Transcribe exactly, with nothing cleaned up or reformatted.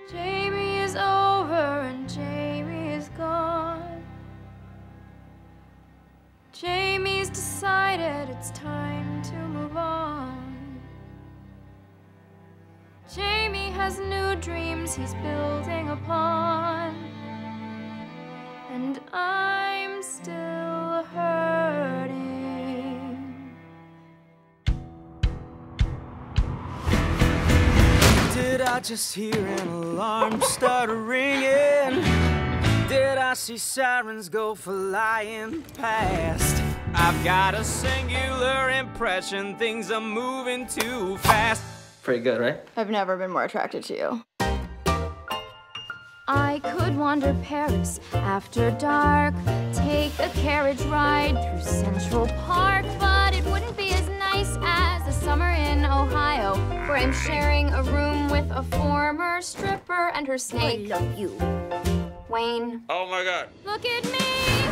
Jamie is over and Jamie is gone. Jamie's decided it's time to move on. Jamie has new dreams he's building upon. And I'm still hurting. Did I just hear an alarm start ringing? Did I see sirens go flying past? I've got a singular impression things are moving too fast. Pretty good, right? I've never been more attracted to you. I could wander Paris after dark, take a carriage ride through Central Park, but it wouldn't be as nice as a summer in Ohio, where I'm sharing a room with a former stripper and her snake. I love you. Wayne. Oh my God. Look at me.